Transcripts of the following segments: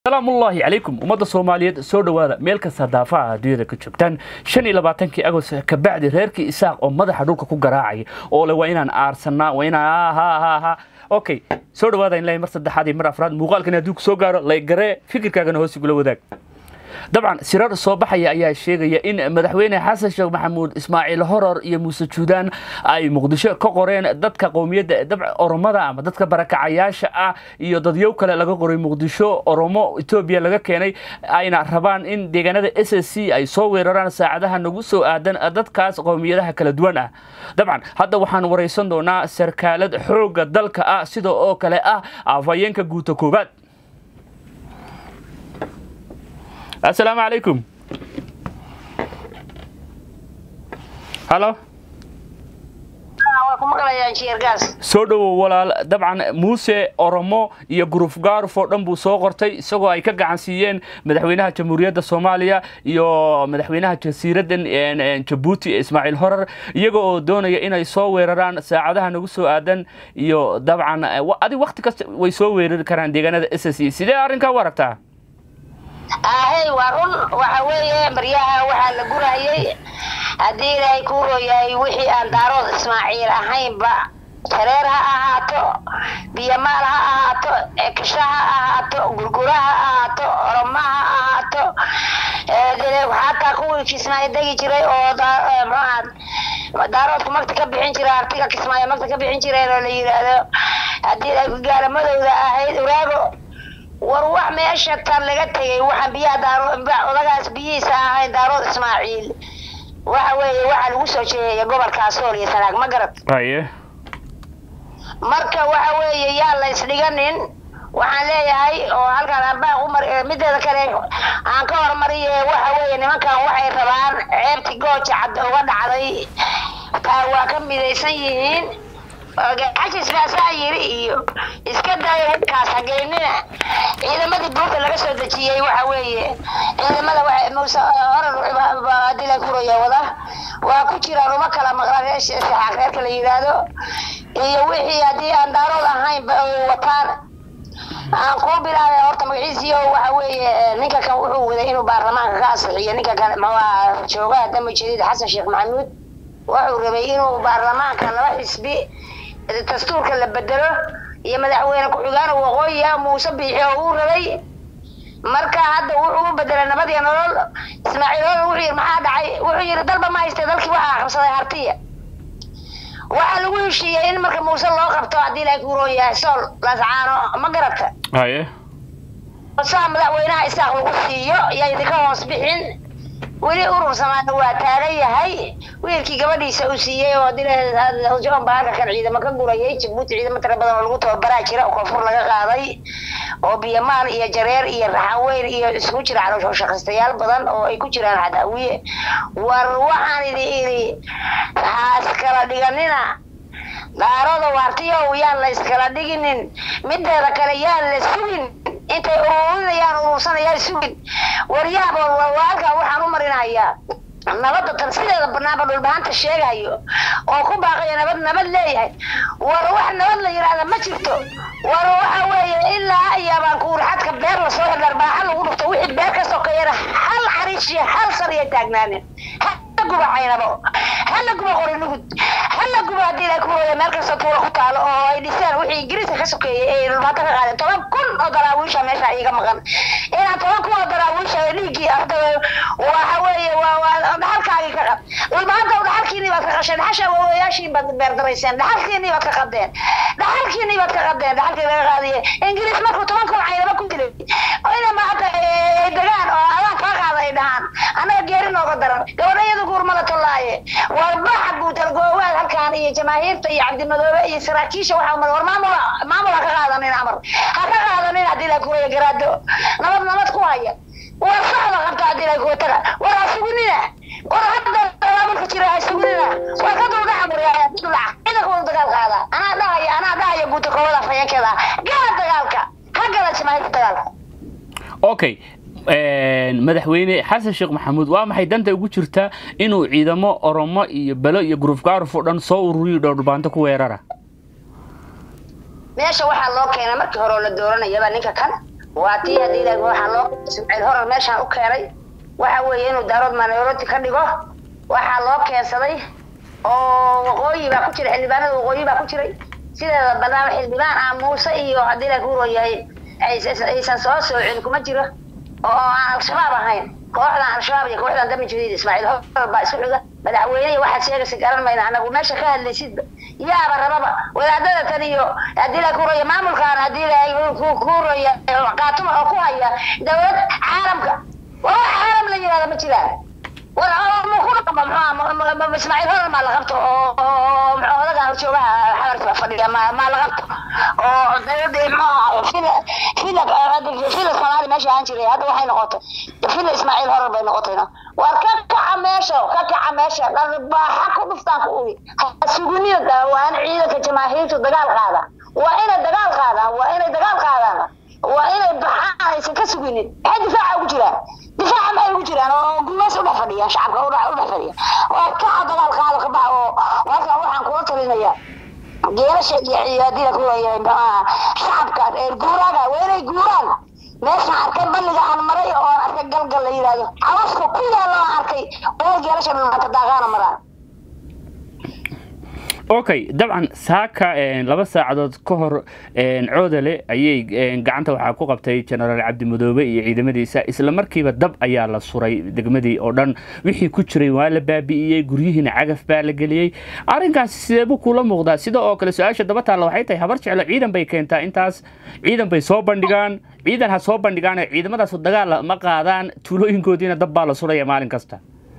السلام الله عليكم ومدى الصوماليات سو دوادا مeel kasta daafaha adduunyada ka joogtaan 25 agost ka bacdi reerkii isaaq oo madaxa dhulka ku garaacay oo la waa inaan aarsanaa waa inaan okay soo dhawaada in la mar saddexaad iyo mar afraad muuqaalkan haddii ku soo gaaro la garee fikirkaaga hoos ugu wadaag طبعا سيرار صباحية أيها الشيء إن مدحوين حسن الشيخ محمود إسماعيل هرر يا موسى جودان أي مقدشة كقرين ضدك قومية دبع أورمدا أما ضدك بركة عياش يضديو كلا لقى قرين مقدشة أورمو إثيوبيا لقى كيني أين ربان إن ديجانا SSC أي صور ران ساعدها نجوسو آدن ضدك قومية ده كلا دوانا طبعا هذا وحن ورئيسنا دونا سركالة حروق ضلك سيدو أو كلا عفاينك جوتو كوبات. السلام عليكم. هلا. سودو ولا طبعا موسى أورمو يا جروف جار فردم بوساقرتي سواء أي كجعنسيين مدحوينها جمهورية الصومالية يا مدحوينها جزيرة جيبوتي إسماعيل هرر يجوا دون إن يسوي ران ساعدها نقصو آدن يا طبعا هذه وقت كست ويسوي كران ديجانا SSC سيدا أرنكا ورقتها. هاي وارون وحويه مريها وحا لغورايي hadii ay ku rooyay wixii aan daarood Ismaaciil ahayn ba tareer ha ahaato biyamaal ha ahaato ekishaha ha ahaato gurguraha ha ahaato oromaha ha ahaato waxa ku Ismaaciil dagi jiray oo daarood ku magta ka bixin jiray artiga Ismaaciil magta ka bixin jiray oo la yiraahdo hadii ay gaaramadooda ahayd uraago وروح ماشى تلقتي وحن بيها دارو ودقاس بيسا هاي دارو إسماعيل وحوي وحل وسو شيء قبل كاسوري سلاك ما قرب أيه مركا وحوي يلا يسلقنن وحن لي هاي وهالكان أربع عمر مدة ذكره عن كور مريه وحوي إن ما كان وحي طبعا عيبتي قوتش عد وضع علي وكم بيسيين عشان ساير إيو إسكندر كاس حقيننا إذا ما تبغى لك سود شيء وحوي إذا ما لو موسى هرر بعد لك رؤيا ولا وكتير روما كلام غير إيش حاجات اللي يرادو يوحي هذه أندارو لهاي وطن أنقول بلا أورت مجلسي وحوي نيكا كان وحوي إذا إنه برلمان خاص نيكا كان ما شوقه دم جديد حسن الشيخ محمود وحوي إنه برلمان كان رئيس بي الدستور كله بدله يا مدحوينه كحجان وقويا موسى بيحو ربي marka hadda wuxuu bedelay nabadii nolol Ismaaciil wuxuu maxaa dhacay wuxuu yiri dalba ma haystay dalkii waxa qabsaday hartiya waxa lagu heshiiyay in marka Muuse loo qabto hadii la ku rooyahay sol la saaro ma garata haye waxa madaxweynaha isaaq lagu siiyo yaa idinka hoos bixin wali urur Soomaaliya waa taagan yahay wiilkii gabadhiisa uu siiyay oo dilay joon baarka kan ciidamo ka gurayay Djibouti ciidamo tira badan oo lagu tababaraa jira oo koonfur laga qaaday oo biyamaal iyo jareer iyo raxaweyn iyo isku jira caloosho shaqaystayaal badan oo ay ku jiraan Cadaawiye war waxaan idin askala dhiganina daarada waartiyo yaan la iskala dhiginin mideeda kale yaan la sugin intay urursanayaan sugin waryaabo walaalka waxaan u marinayaa nabadda tarsideeda barnaamij dhulbaanta sheegayo oo ku baaqay nabad leeyahay war wax nabad la yiraahdo ma jirto war waxa weeye ilaa ayabaan ku raxadka beer la soo dharbaaxa lagu dhufto wixii beer ka soo kayra hal xariish hal sariya taagnaanin guba caynabo hal guba qorinugud hal guba hadii ku wada meel ka soo tuuro ku taalo oo ay dhisaan wixii Ingiriiska ka sokeeyay ee dhulbaanta ka qaaday 10 kun oo daraawiisha meesha iga maqan inaan 10 kun oo daraawiisha dhigi arday waxa weeye waa halkaagi ka qad dhulbaanta halkiini baad ka qashay xasha waayaashiin baad beer darayseen halkiini baad ka qadeen halkiini baad ka qadeen halkii laga qaadiyay Ingiriis markuu 10 kun caynabo ku dilay oo ina ma hada degaan oo alaan ka qaaday dhahan anaga geerin oo daran gabadhayadu gurmada tolaaye warbax buutal goowaad halkaan iyo jamaahiirta iyo Cabdi Madoobe iyo saraakiisha waxa mar maamula ka qaadaneen amar ha ka qaadaneen hadii la kuuyo garaado nabad ku haya war saxda qabta hadii la kuuyo taga war asugunina war hadda nabadka jira asugunina war ka dulga xamuriyaa dulac ida ku dagaal qaada ana dhahaya buuta kooda fayankeeda gaar dagaalka ha gala jamaahiirta dagaalka okay madaxweyne xasan sheekh maxamuud waa maxay danta ugu jirta inuu ciidamo oromo iyo balo iyo group gaarfo dhan soo ururiyo dhulbaanta ku weerara meesha waxa loo keenay markii hore la dooranayaba ninka kan واتي هذه لك وحلو سمعي هور ماشان u keenay waxa weeye inuu daarad maanorooti ka dhigo waxa loo keensaday oo waqooyi baa ku jiray xildhibaanada waqooyi baa ku jiray sida barnaamij xildhibaan ah Muuse iyo hadii la guuro yahay aysan soo soocin kuma jiro oo aan al-shabaab ahayn kooxda al-shabaab iyo kooxda dami jadiid Ismaaciil hor baa isku xiga madaxweynaha waxa sheegay garan mayna anagu meesha ka hadlaysid yaaba rababa wadaadada tan iyo hadii la guuro maamulkaan hadii la guuro qaatuma oo ku haya dawlad caalamka وعالم لا يرى مجلان ولا ما إسماعيل هذا ما لغبته هذا قال شو بقى حرف فدي ما لغبته في القناة ماشي عنشري هذا وحين نقطة في إسماعيل هذا بين نقطتين وكك عماشة لأن بحق مفتاح قوي السجونية وأنا عيدة جماهير الدجال هذا وأنا الدجال هذا وإلى البحار يسكسبين هذا دفاع وجران دفاع ما وجران والناس ولا فديا شعب ولا فديا وكعب الخالق بقى وهذا waxaan kula talinaya geerasha ciidada ku leeyahay shacab ka guuraga weeray guuraan meesha arkay balliga aan maray oo arkay galgal la yiraahdo cawska ku yaalo arkay oo geerasha maanta daaqana maraan اوكي طبعا ساكا لبا ساعدود كهر عودله ayay gacanta waxa ku qabtay General Cabdi Madoobe iyo ciidamadiisa isla markiiba dab ayaa la suray degmadii oo dhan wixii ku jiray waa la baabi'iyay guryihiina cagaf baa la galiyay arinkaas sidee buu kula muuqdaa sida oo kale su'aasha daba taala waxay tahay habar jecel ciidan bay keentaa intaas ciidan bay soo bandhigaan ciidan ha soo bandhigaan ciidamadaas dagaal ma qaadaan tuulooyinkoodiina dab baa la suray maalin kasta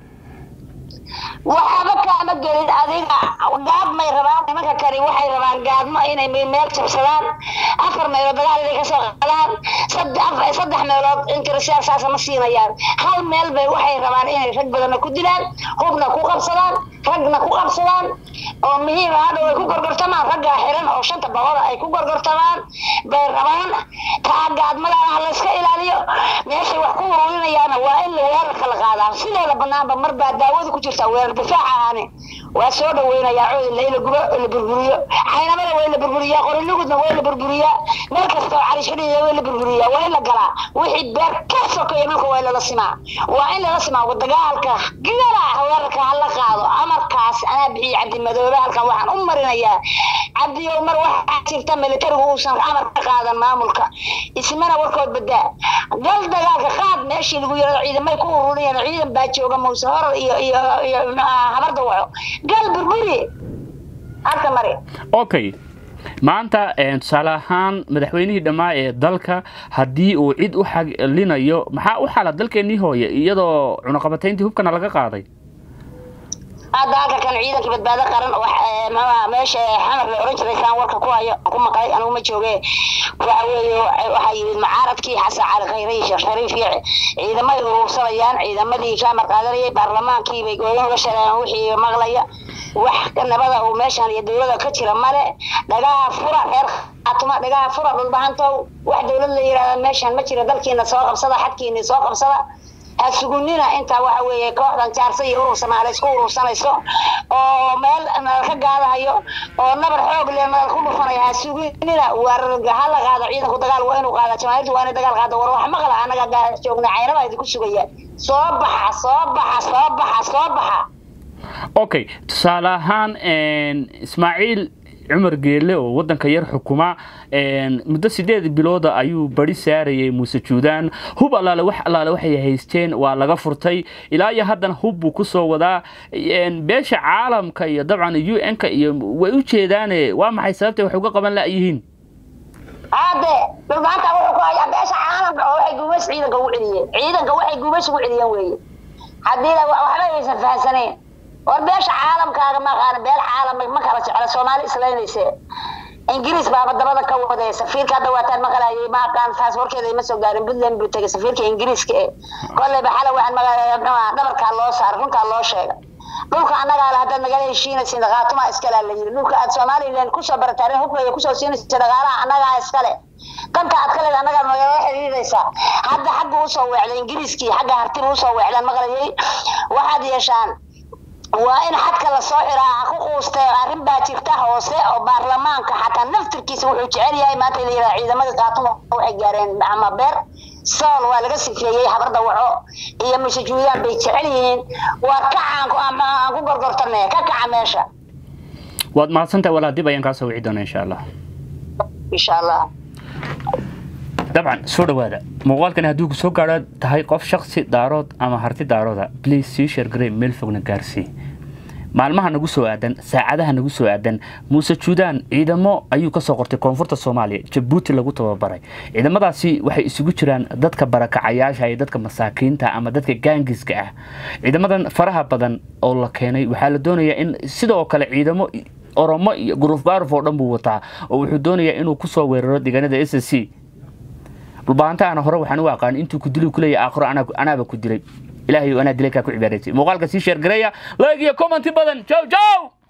وحبك أنا قلت أذيك قاد ما يربان ما كاري وحي ربان قاد ما إني ميل تبصلان أفر ما يربان اللي كسران صدح ميلاد إنك رسال ساسا مسينا يعني هل ميل بي وحي ربان إني رجب لنا كدلان هبنا كوكب صلان رجنا كوكب صلان ومهي هذا ويكون قرقرتمان رجع حيران أو شنطة بوضع يكون قرقرتمان بيربان قاد ما لنا على سكيل عليه ماشي وحكومة وين يعني وإلا ويرك الغادة سيدا لبنان بمربع داود كتير سوير دفاع عني وسود وين يا عود الليل البربرية حينما وين البربرية قول اللقط وين البربرية مركز على شريه وين البربرية وين القلا وحيد بير كسر كيمك وين السماء وين السماء والدجالك جلا هورك على قاضي أمر كاس أنا بحي عبد المدوبة هلك واحد أمرنا إياه عبد يومر واحد تم اللي ترغوش أمر قاضي ماملك اسمنا وركود بدأ قال دجالك خاد ماشي اللي عيد ما يكون رولين عيد باتشو جم سهر habar dawaco gal burburi halka mari okay maanta tusaale ahaan madaxweynihii dhamaa ee dalka hadii uu cid u xalinayo maxaa u xalad dalkeenii hooye iyadoo cunaqabatayntii hubkana laga qaaday هذا كان عيدك بدبادة قرن ما ماشي حمر الأورنج ريسان ورك كوايا كم قاي أنا ومتشوجي وحي المعارض كي حس على غيري شريف إذا ما يوصليان إذا ما ذي كان قادري برلمان كي بيقولون وشلا وحي مغلية وحكنا بدأ وماشان يدور كتير ماله دجا فرع غير أتما دجا فرع بالبهانتو واحد يقول لي ماشان ما تير ذلك نساق بصدا حد كي نساق بصدا السجونينا أنت وحوي كوحدة جارسي يروس ما على سكور وسنيسو أو مال أنا خجالة هيو أو نبر حب اللي أنا الكل فريها السجونينا ورجع هلا قاعد عيد خد قال وين وقاعد شمال وأنا دجال قاعد وروح مغلا أنا قاعد شغلنا عينه ما يدك شوية صباح أوكي تصالحان إسماعيل عمر جيله وودنka yar xukuma muddo 8 bilood ayuu bari saarayay Muuse Juudaan hub allaale waxay haysteen waa laga furtay ilaa iyo haddana hub ku soo wadaa beesha caalamka iyo dabcan UN-ka iyo way u jeedaan waa maxay sababta wax uga qaban la yihiin هذا بالبعث أقول لك يا باشا عالم waxay guubays ciidanka u waxay guubays ugu celiyeen weeye hadii la waxba aysan fahansaneen وبيش عالم كان ما قال بيل عالم ما كان على سومالي إسلاميسي إنجليز بابا دبلا كوده سفير كذا وقتها ما قال ما كان فاسور كذا يمسك دارين بدلن بتجي سفير كإنجليز كه كله بحاله واحد ما قال دبر كالله صار كون كالله شيء لوك أنا قال هذا نقال الشيء سندقات ما إسكال اللي لوك السومالي لين كوسا برتارين هو كله كوسا سين سندقات أنا قال إسكال كم كأتكلم أنا قال ما قال حديد إيسا هذا حقه وصوّع على إنجليز كي حقه هرتين وصوّع على المغربي واحد يشان وإن حتى للصحراء أخوه استعرب باتيرته وساء وبرلمان كحتى نفتر كيس وحجاري هاي ما تدري إذا ما قاطوا وحجارين مع بير صال ولا قصي فيه حبر ضوعه هي مش جويان بيتعلين وكعان كو قرقرتنا ككع ماشى واد ما سنت ولا دي بيان كاسو عيدنا إن شاء الله إن شاء الله طبعا سورة هذا موال كان هدوك سو قاعد تهاي قف شخصي دارود أما هرتي دارودا بليز سي شير جريم ملفوقنا كارسي maalmaha nagu soo aadan saacadaha nagu soo aadan Muuse Juudaan ciidamo ayuu ka soo qortay koonfurta Soomaaliya Djibouti lagu tababaray ciidamadaasi waxay isugu jiraan dadka barakacayaasha iyo dadka masaakiinta ama dadka gaangiska ah ciidamadan faraha badan oo la keenay waxa la doonayaa in sidoo kale ciidamo Oromo iyo Group Barfo dhan buu wataa oo wuxuu doonayaa inuu ku soo weeraro deegaanada SSC rubaanta ana hore waxaan u aqaan intuu ku dilay kulay aakhiro anaaba ku dilay إلهي وأنا دليك أكو عبادتي مقالك سي شير قرية لايك يا كومنتي بدن جو جو